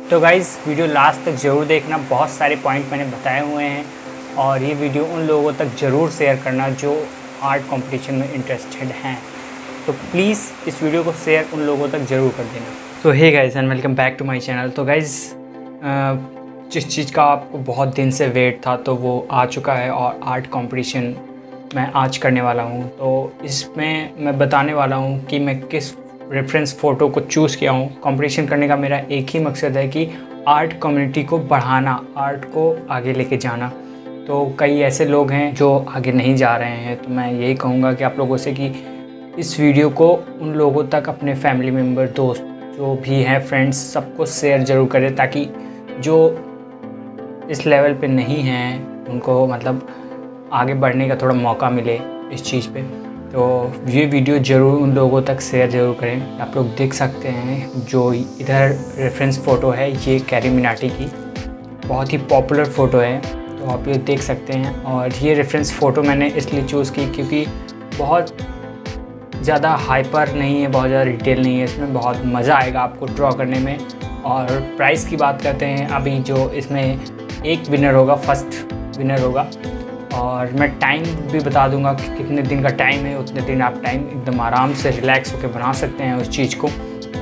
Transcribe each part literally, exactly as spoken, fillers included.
तो guys video last तक ज़रूर देखना, बहुत सारे पॉइंट मैंने बताए हुए हैं और ये वीडियो उन लोगों तक ज़रूर शेयर करना जो आर्ट कंपटीशन में इंटरेस्टेड हैं। तो प्लीज़ इस वीडियो को शेयर उन लोगों तक ज़रूर कर देना। तो hey guys and welcome back to my channel. तो गाइज़ जिस चीज़ का आपको बहुत दिन से वेट था तो वो आ चुका है और आर्ट कंपटीशन मैं आज करने वाला हूँ। तो इसमें मैं बताने वाला हूँ कि मैं किस रेफरेंस फ़ोटो को चूज़ किया हूँ। कंपटीशन करने का मेरा एक ही मकसद है कि आर्ट कम्युनिटी को बढ़ाना, आर्ट को आगे लेके जाना। तो कई ऐसे लोग हैं जो आगे नहीं जा रहे हैं, तो मैं यही कहूँगा कि आप लोगों से कि इस वीडियो को उन लोगों तक, अपने फैमिली मेम्बर, दोस्त जो भी हैं, फ्रेंड्स, सबको शेयर ज़रूर करें ताकि जो इस लेवल पे नहीं हैं उनको मतलब आगे बढ़ने का थोड़ा मौका मिले इस चीज़ पे। तो ये वीडियो ज़रूर उन लोगों तक शेयर ज़रूर करें। आप लोग देख सकते हैं जो इधर रेफरेंस फ़ोटो है, ये कैरी मिनाटी की बहुत ही पॉपुलर फ़ोटो है, तो आप ये देख सकते हैं। और ये रेफरेंस फ़ोटो मैंने इसलिए चूज़ की क्योंकि बहुत ज़्यादा हाइपर नहीं है, बहुत ज़्यादा डिटेल नहीं है, इसमें बहुत मज़ा आएगा आपको ड्रॉ करने में। और प्राइस की बात करते हैं, अभी जो इसमें एक विनर होगा, फर्स्ट विनर होगा। और मैं टाइम भी बता दूंगा कि कितने दिन का टाइम है, उतने दिन आप टाइम एकदम आराम से रिलैक्स होकर बना सकते हैं उस चीज़ को।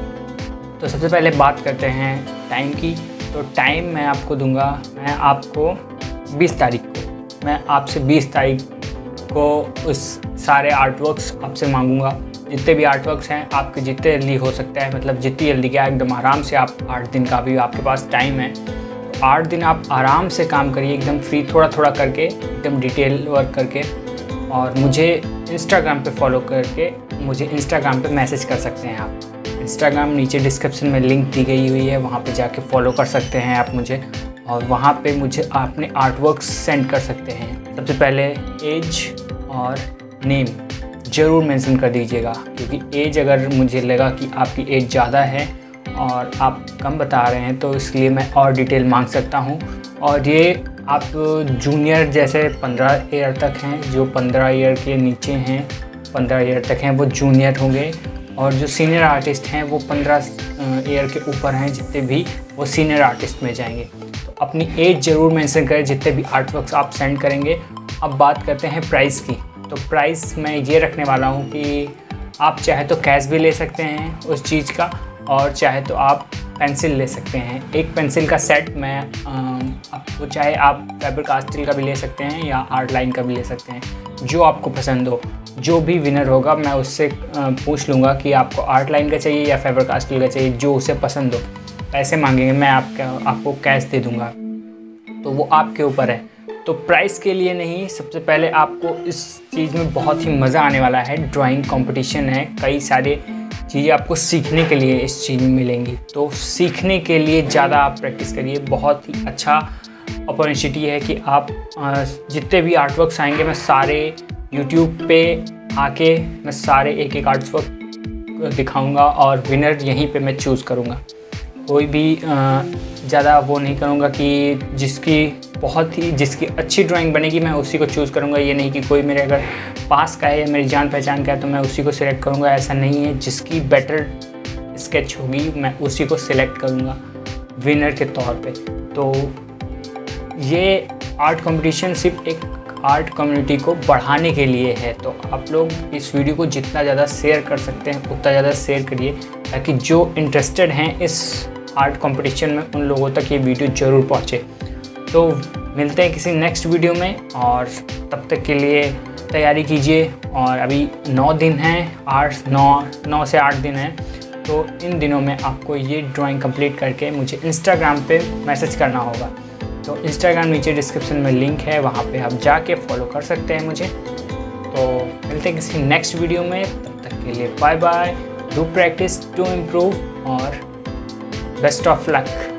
तो सबसे पहले बात करते हैं टाइम की। तो टाइम मैं आपको दूंगा, मैं आपको बीस तारीख को मैं आपसे बीस तारीख को उस सारे आर्टवर्क्स आपसे मांगूंगा। जितने भी आर्टवर्क्स हैं आपके जितने जल्दी हो सकता है, मतलब जितनी जल्दी क्या, एकदम आराम से आप आठ दिन का भी आपके पास टाइम है, आठ दिन आप आराम से काम करिए, एकदम फ्री, थोड़ा थोड़ा करके, एकदम डिटेल वर्क करके। और मुझे इंस्टाग्राम पे फॉलो करके मुझे इंस्टाग्राम पे मैसेज कर सकते हैं आप। इंस्टाग्राम नीचे डिस्क्रिप्शन में लिंक दी गई हुई है, वहाँ पे जाके फॉलो कर सकते हैं आप मुझे, और वहाँ पे मुझे अपने आर्टवर्क्स सेंड कर सकते हैं। सबसे पहले एज और नेम ज़रूर मेंशन कर दीजिएगा, क्योंकि एज अगर मुझे लगा कि आपकी एज ज़्यादा है और आप कम बता रहे हैं तो इसलिए मैं और डिटेल मांग सकता हूँ। और ये आप जूनियर जैसे पंद्रह ईयर तक हैं, जो पंद्रह ईयर के नीचे हैं, पंद्रह ईयर तक हैं, वो जूनियर होंगे। और जो सीनियर आर्टिस्ट हैं वो पंद्रह ईयर के ऊपर हैं, जितने भी, वो सीनियर आर्टिस्ट में जाएंगे। तो अपनी एज ज़रूर मेंशन करें जितने भी आर्टवर्क्स आप सेंड करेंगे। अब बात करते हैं प्राइस की। तो प्राइस मैं ये रखने वाला हूँ कि आप चाहे तो कैश भी ले सकते हैं उस चीज़ का, और चाहे तो आप पेंसिल ले सकते हैं। एक पेंसिल का सेट मैं आपको, चाहे आप फैबर कास्टिल का भी ले सकते हैं या आर्ट लाइन का भी ले सकते हैं, जो आपको पसंद हो। जो भी विनर होगा मैं उससे पूछ लूँगा कि आपको आर्ट लाइन का चाहिए या फैबर कास्टिल का चाहिए, जो उसे पसंद हो। पैसे मांगेंगे, मैं आपका आपको कैश दे दूँगा, तो वो आपके ऊपर है। तो प्राइस के लिए नहीं, सबसे पहले आपको इस चीज़ में बहुत ही मज़ा आने वाला है। ड्राइंग कंपटीशन है, कई सारे चीज़ें आपको सीखने के लिए इस चीज़ में मिलेंगी, तो सीखने के लिए ज़्यादा आप प्रैक्टिस करिए। बहुत ही अच्छा अपॉर्चुनिटी है कि आप जितने भी आर्टवर्क्स आएंगे, मैं सारे यूट्यूब पे आके मैं सारे एक एक आर्टवर्क दिखाऊंगा और विनर यहीं पे मैं चूज़ करूंगा। कोई भी ज़्यादा वो नहीं करूंगा कि जिसकी बहुत ही जिसकी अच्छी ड्राइंग बनेगी मैं उसी को चूज़ करूंगा। ये नहीं कि कोई मेरे अगर पास का है या मेरी जान पहचान का है तो मैं उसी को सिलेक्ट करूंगा, ऐसा नहीं है। जिसकी बेटर स्केच होगी मैं उसी को सिलेक्ट करूंगा विनर के तौर पे। तो ये आर्ट कंपटीशन सिर्फ एक आर्ट कम्युनिटी को बढ़ाने के लिए है। तो आप लोग इस वीडियो को जितना ज़्यादा शेयर कर सकते हैं उतना ज़्यादा शेयर करिए, ताकि जो इंटरेस्टेड हैं इस आर्ट कंपटीशन में उन लोगों तक ये वीडियो ज़रूर पहुँचे। तो मिलते हैं किसी नेक्स्ट वीडियो में, और तब तक के लिए तैयारी कीजिए। और अभी नौ दिन हैं, आठ नौ नौ से आठ दिन हैं, तो इन दिनों में आपको ये ड्राइंग कंप्लीट करके मुझे इंस्टाग्राम पे मैसेज करना होगा। तो इंस्टाग्राम नीचे डिस्क्रिप्शन में लिंक है, वहाँ पे आप जाके फॉलो कर सकते हैं मुझे। तो मिलते हैं किसी नेक्स्ट वीडियो में, तब तक के लिए bye bye. Do practice to improve और बेस्ट ऑफ लक।